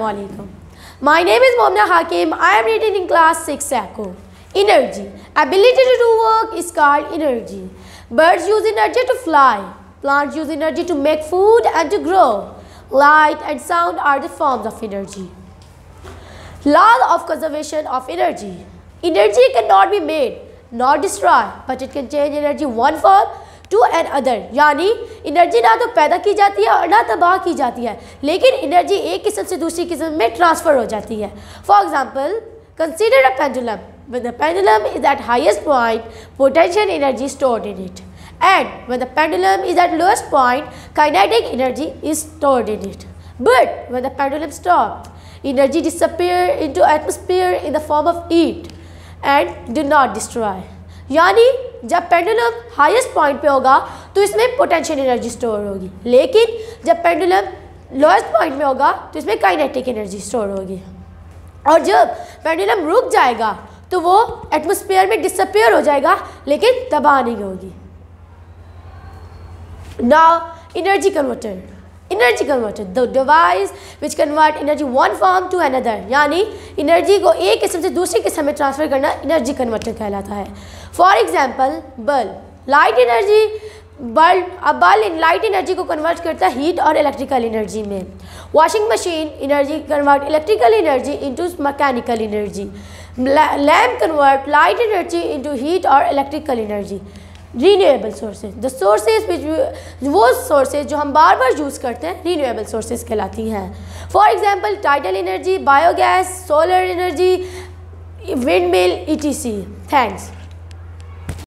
Assalamualaikum. My name is Momna Hakim. I am reading in class 6 Echo. Energy. Ability to do work is called energy. Birds use energy to fly. Plants use energy to make food and to grow. Light and sound are the forms of energy. Law of conservation of energy. Energy cannot be made nor destroyed, but it can change energy one form to another. यानी energy ना तो पैदा की जाती है और ना तबाह की जाती है, लेकिन एनर्जी एक किस्म से दूसरी किस्म में ट्रांसफ़र हो जाती है. For example, consider a pendulum. When the pendulum is at highest point, potential energy stored in it, and when the pendulum is at lowest point, kinetic energy is stored in it. But when the pendulum stops, energy disappears into atmosphere in the form of heat and do not destroy. यानी जब pendulum highest point पे होगा तो इसमें potential energy store होगी, लेकिन जब pendulum lowest point में होगा तो इसमें काइनेटिक एनर्जी स्टोर होगी. और जब पेंडुलम रुक जाएगा तो वो एटमॉस्फेयर में डिसअपियर हो जाएगा, लेकिन तबाह नहीं होगी. Now energy converter. Energy converter the device which convert energy one form to another. यानी एनर्जी को एक किस्म से दूसरी किस्म में ट्रांसफ़र करना एनर्जी कन्वर्टर कहलाता है. For example, bulb. Light energy bulb light energy को कन्वर्ट करता है हीट और इलेक्ट्रिकल एनर्जी में. Washing machine energy convert electrical energy into mechanical energy. Lamp convert light energy into heat और electrical energy. Renewable sources the sources वो sources जो हम बार बार use करते हैं रीन्यूएबल सोर्सेज कहलाती हैं. For example, tidal energy, biogas, solar energy, wind mill, etc. Thanks.